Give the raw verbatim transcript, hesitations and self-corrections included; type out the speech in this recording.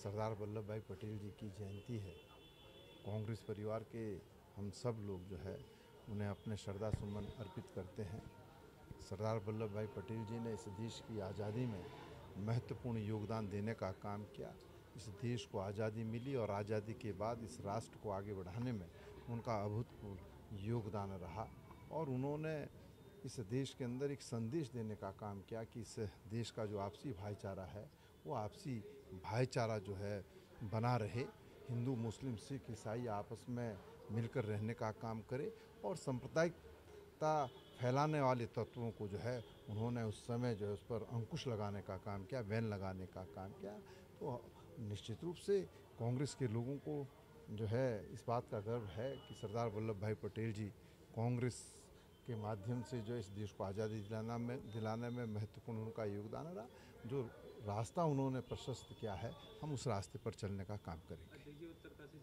सरदार वल्लभ भाई पटेल जी की जयंती है। कांग्रेस परिवार के हम सब लोग जो है उन्हें अपने श्रद्धा सुमन अर्पित करते हैं। सरदार वल्लभ भाई पटेल जी ने इस देश की आज़ादी में महत्वपूर्ण योगदान देने का काम किया। इस देश को आज़ादी मिली और आज़ादी के बाद इस राष्ट्र को आगे बढ़ाने में उनका अभूतपूर्व योगदान रहा और उन्होंने इस देश के अंदर एक संदेश देने का काम किया कि इस देश का जो आपसी भाईचारा है वो आपसी भाईचारा जो है बना रहे। हिंदू, मुस्लिम, सिख, ईसाई आपस में मिलकर रहने का काम करे और सांप्रदायिकता फैलाने वाले तत्वों को जो है उन्होंने उस समय जो है उस पर अंकुश लगाने का काम किया, बैन लगाने का काम किया। तो निश्चित रूप से कांग्रेस के लोगों को जो है इस बात का गर्व है कि सरदार वल्लभ भाई पटेल जी कांग्रेस के माध्यम से जो इस देश को आज़ादी दिलाना में दिलाने में महत्वपूर्ण उनका योगदान रहा। जो रास्ता उन्होंने प्रशस्त किया है हम उस रास्ते पर चलने का काम करेंगे।